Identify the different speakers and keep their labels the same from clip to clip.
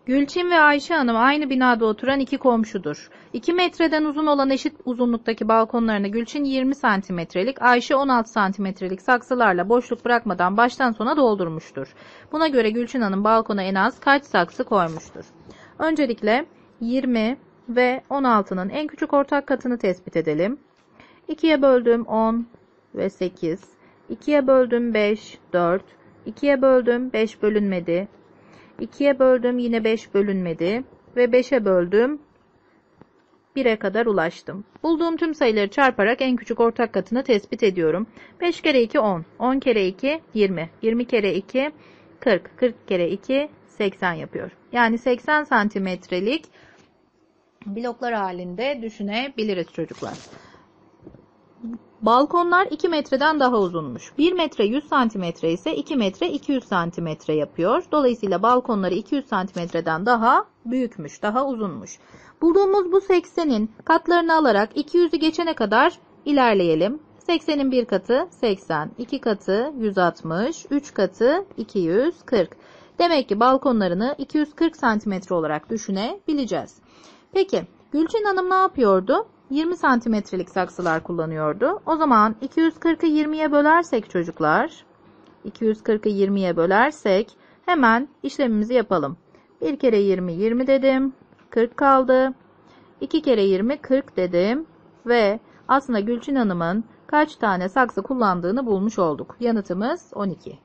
Speaker 1: Gülçin ve Ayşe Hanım aynı binada oturan iki komşudur. 2 metreden uzun olan eşit uzunluktaki balkonlarını Gülçin 20 santimetrelik, Ayşe 16 santimetrelik saksılarla boşluk bırakmadan baştan sona doldurmuştur. Buna göre Gülçin Hanım balkona en az kaç saksı koymuştur? Öncelikle 20 ve 16'nın en küçük ortak katını tespit edelim. 2'ye böldüm 10 ve 8. 2'ye böldüm 5, 4. 2'ye böldüm 5 bölünmedi. 2'ye böldüm yine 5 bölünmedi ve 5'e böldüm 1'e kadar ulaştım. Bulduğum tüm sayıları çarparak en küçük ortak katını tespit ediyorum. 5 kere 2 10, 10 kere 2 20, 20 kere 2 40, 40 kere 2 80 yapıyor. Yani 80 santimetrelik bloklar halinde düşünebiliriz çocuklar. Balkonlar 2 metreden daha uzunmuş. 1 metre 100 santimetre ise 2 metre 200 santimetre yapıyor. Dolayısıyla balkonları 200 santimetreden daha büyükmüş, daha uzunmuş. Bulduğumuz bu 80'in katlarını alarak 200'ü geçene kadar ilerleyelim. 80'in bir katı 80, 2 katı 160, 3 katı 240. Demek ki balkonlarını 240 santimetre olarak düşünebileceğiz. Peki Gülçin Hanım ne yapıyordu? 20 santimetrelik saksılar kullanıyordu. O zaman 240'ı 20'ye bölersek çocuklar, 240'ı 20'ye bölersek hemen işlemimizi yapalım. 1 kere 20 20 dedim. 40 kaldı. 2 kere 20 40 dedim. Ve aslında Gülçin Hanım'ın kaç tane saksı kullandığını bulmuş olduk. Yanıtımız 12.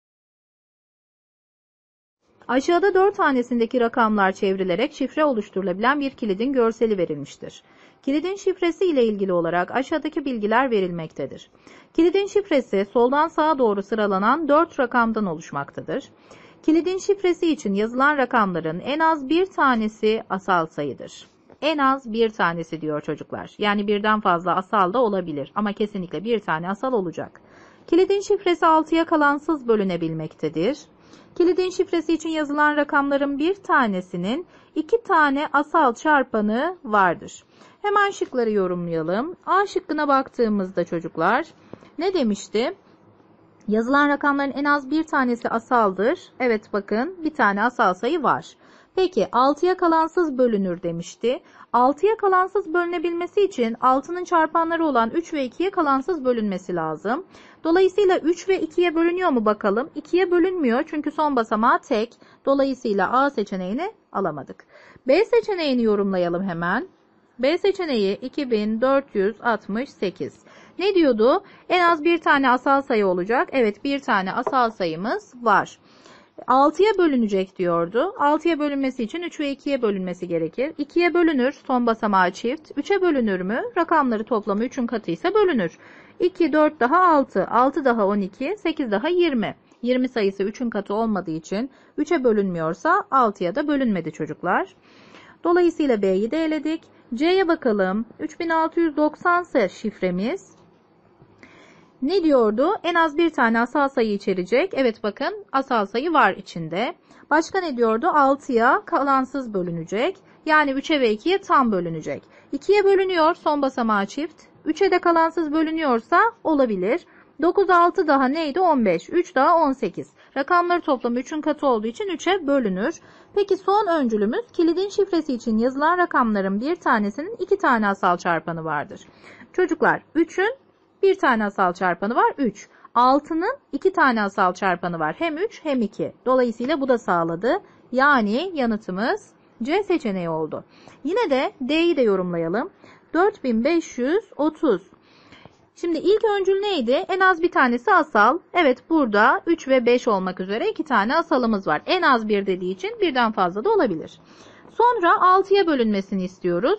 Speaker 1: Aşağıda 4 hanesindeki rakamlar çevrilerek şifre oluşturulabilen bir kilidin görseli verilmiştir. Kilidin şifresi ile ilgili olarak aşağıdaki bilgiler verilmektedir. Kilidin şifresi soldan sağa doğru sıralanan 4 rakamdan oluşmaktadır. Kilidin şifresi için yazılan rakamların en az bir tanesi asal sayıdır. En az bir tanesi diyor çocuklar. Yani birden fazla asal da olabilir ama kesinlikle bir tane asal olacak. Kilidin şifresi 6'ya kalansız bölünebilmektedir. Kilidin şifresi için yazılan rakamların bir tanesinin 2 tane asal çarpanı vardır. Hemen şıkları yorumlayalım. A şıkkına baktığımızda çocuklar ne demişti? Yazılan rakamların en az bir tanesi asaldır. Evet bakın bir tane asal sayı var. Peki 6'ya kalansız bölünür demişti. 6'ya kalansız bölünebilmesi için 6'nın çarpanları olan 3 ve 2'ye kalansız bölünmesi lazım. Dolayısıyla 3 ve 2'ye bölünüyor mu bakalım? 2'ye bölünmüyor çünkü son basamağı tek. Dolayısıyla A seçeneğini alamadık. B seçeneğini yorumlayalım hemen. B seçeneği 2468. Ne diyordu? En az bir tane asal sayı olacak. Evet bir tane asal sayımız var. 6'ya bölünecek diyordu. 6'ya bölünmesi için 3 ve 2'ye bölünmesi gerekir. 2'ye bölünür. Son basamağı çift. 3'e bölünür mü? Rakamları toplamı 3'ün katı ise bölünür. 2, 4 daha 6. 6 daha 12. 8 daha 20. 20 sayısı 3'ün katı olmadığı için 3'e bölünmüyorsa 6'ya da bölünmedi çocuklar. Dolayısıyla B'yi de eledik. C'ye bakalım. 3690 ise şifremiz. Ne diyordu? En az bir tane asal sayı içerecek. Evet bakın asal sayı var içinde. Başka ne diyordu? 6'ya kalansız bölünecek. Yani 3'e ve 2'ye tam bölünecek. 2'ye bölünüyor. Son basamağı çift. 3'e de kalansız bölünüyorsa olabilir. 9, 6 daha neydi? 15. 3 daha 18. Rakamları toplamı 3'ün katı olduğu için 3'e bölünür. Peki son öncülümüz kilidin şifresi için yazılan rakamların bir tanesinin 2 tane asal çarpanı vardır. Çocuklar 3'ün bir tane asal çarpanı var 3. 6'nın 2 tane asal çarpanı var. Hem 3 hem 2. Dolayısıyla bu da sağladı. Yani yanıtımız C seçeneği oldu. Yine de D'yi de yorumlayalım. 4530. Şimdi ilk öncül neydi? En az bir tanesi asal. Evet burada 3 ve 5 olmak üzere 2 tane asalımız var. En az bir dediği için birden fazla da olabilir. Sonra 6'ya bölünmesini istiyoruz.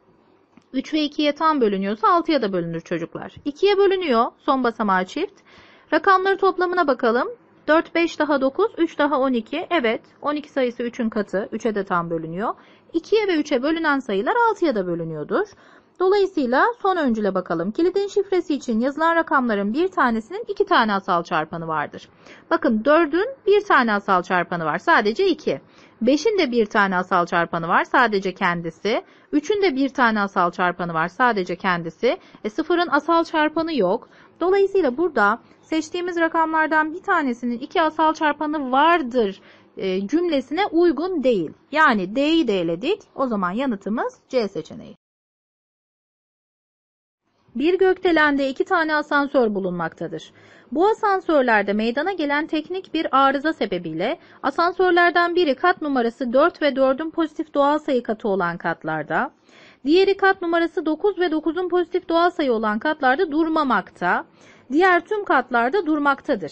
Speaker 1: 3 ve 2'ye tam bölünüyorsa 6'ya da bölünür çocuklar. 2'ye bölünüyor. Son basamağı çift. Rakamları toplamına bakalım. 4, 5 daha 9, 3 daha 12. Evet 12 sayısı 3'ün katı. 3'e de tam bölünüyor. 2'ye ve 3'e bölünen sayılar 6'ya da bölünüyordur. Dolayısıyla son öncüle bakalım. Kilidin şifresi için yazılan rakamların bir tanesinin 2 tane asal çarpanı vardır. Bakın 4'ün bir tane asal çarpanı var. Sadece 2. 5'in de bir tane asal çarpanı var. Sadece kendisi. 3'ün de bir tane asal çarpanı var. Sadece kendisi. 0'ın asal çarpanı yok. Dolayısıyla burada seçtiğimiz rakamlardan bir tanesinin 2 asal çarpanı vardır cümlesine uygun değil. Yani D'yi de eledik. O zaman yanıtımız C seçeneği. Bir gökdelende 2 tane asansör bulunmaktadır. Bu asansörlerde meydana gelen teknik bir arıza sebebiyle asansörlerden biri kat numarası 4 ve 4'ün pozitif doğal sayı katı olan katlarda, diğeri kat numarası 9 ve 9'un pozitif doğal sayı olan katlarda durmamakta, diğer tüm katlarda durmaktadır.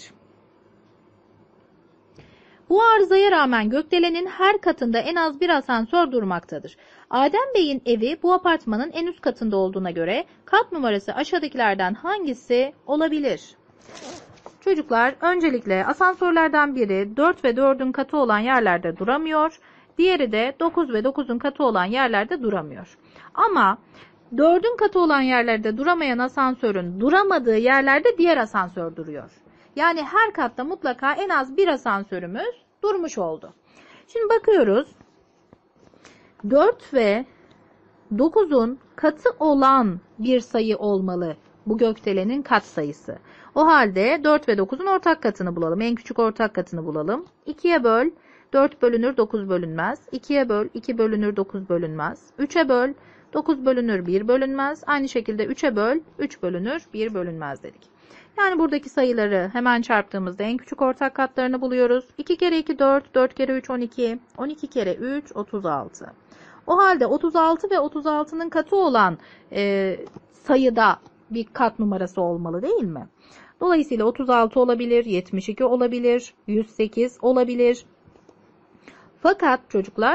Speaker 1: Bu arızaya rağmen gökdelenin her katında en az bir asansör durmaktadır. Adem Bey'in evi bu apartmanın en üst katında olduğuna göre kat numarası aşağıdakilerden hangisi olabilir? Çocuklar, öncelikle asansörlerden biri 4 ve 4'ün katı olan yerlerde duramıyor. Diğeri de 9 ve 9'un katı olan yerlerde duramıyor. Ama 4'ün katı olan yerlerde duramayan asansörün duramadığı yerlerde diğer asansör duruyor. Yani her katta mutlaka en az bir asansörümüz durmuş oldu. Şimdi bakıyoruz. 4 ve 9'un katı olan bir sayı olmalı bu gökdelenin kat sayısı. O halde 4 ve 9'un ortak katını bulalım. En küçük ortak katını bulalım. 2'ye böl, 4 bölünür, 9 bölünmez. 2'ye böl, 2 bölünür, 9 bölünmez. 3'e böl, 9 bölünür, 1 bölünmez. Aynı şekilde 3'e böl, 3 bölünür, 1 bölünmez dedik. Yani buradaki sayıları hemen çarptığımızda en küçük ortak katlarını buluyoruz. 2 kere 2 4, 4 kere 3 12, 12 kere 3 36. O halde 36 ve 36'nın katı olan sayıda bir kat numarası olmalı değil mi? Dolayısıyla 36 olabilir, 72 olabilir, 108 olabilir. Fakat çocuklar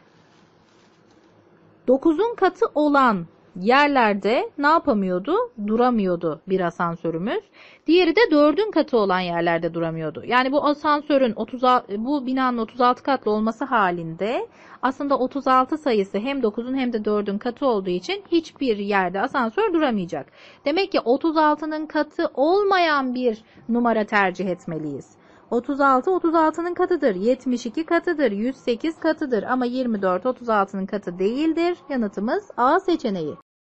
Speaker 1: 9'un katı olan yerlerde ne yapamıyordu? Duramıyordu bir asansörümüz. Diğeri de 4'ün katı olan yerlerde duramıyordu. Yani bu asansörün bu binanın 36 katlı olması halinde aslında 36 sayısı hem 9'un hem de 4'ün katı olduğu için hiçbir yerde asansör duramayacak. Demek ki 36'nın katı olmayan bir numara tercih etmeliyiz. 36 36'nın katıdır, 72 katıdır, 108 katıdır ama 24 36'nın katı değildir. Yanıtımız A seçeneği.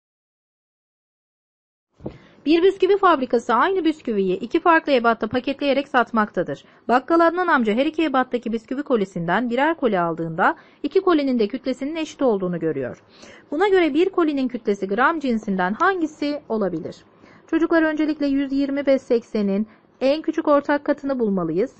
Speaker 1: Bir bisküvi fabrikası aynı bisküviyi iki farklı ebatta paketleyerek satmaktadır. Bakkal Adnan amca her iki ebattaki bisküvi kolisinden birer koli aldığında iki kolinin de kütlesinin eşit olduğunu görüyor. Buna göre bir kolinin kütlesi gram cinsinden hangisi olabilir? Çocuklar, öncelikle 120 ve 80'in en küçük ortak katını bulmalıyız.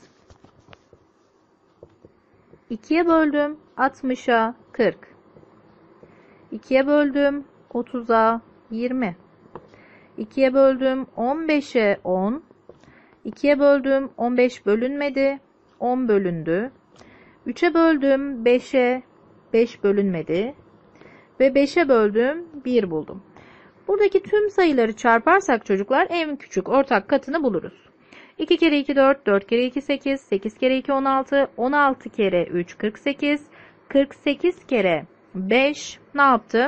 Speaker 1: 2'ye böldüm 60'a 40. 2'ye böldüm 30'a 20. 2'ye böldüm 15'e 10. 2'ye böldüm 15 bölünmedi. 10 bölündü. 3'e böldüm 5'e 5 bölünmedi. Ve 5'e böldüm 1 buldum. Buradaki tüm sayıları çarparsak çocuklar en küçük ortak katını buluruz. 2 kere 2 4, 4 kere 2 8, 8 kere 2 16, 16 kere 3 48, 48 kere 5 ne yaptı?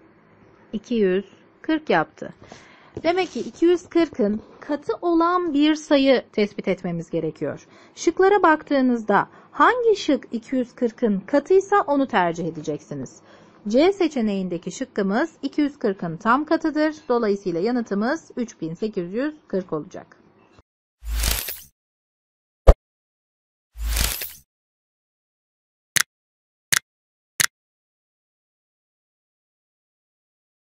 Speaker 1: 240 yaptı. Demek ki 240'ın katı olan bir sayı tespit etmemiz gerekiyor. Şıklara baktığınızda hangi şık 240'ın katıysa onu tercih edeceksiniz. C seçeneğindeki şıkkımız 240'ın tam katıdır. Dolayısıyla yanıtımız 3840 olacak.